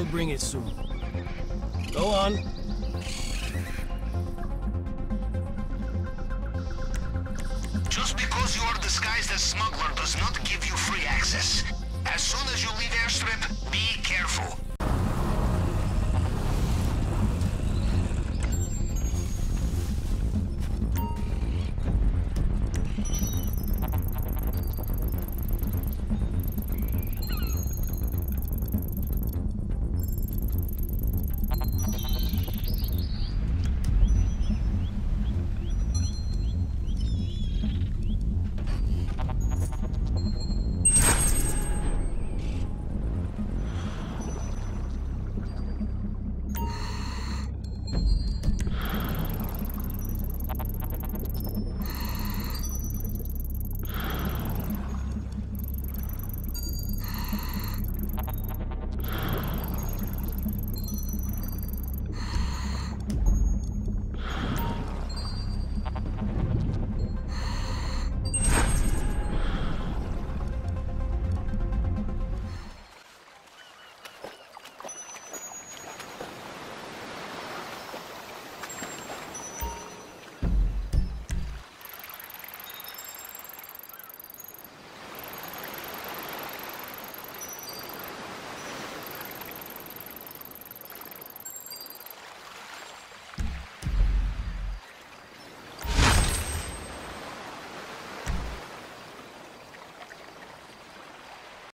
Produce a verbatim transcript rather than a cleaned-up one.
bring it soon. Go on. Just because you are disguised as smuggler does not give you free access. As soon as you leave airstrip, be careful.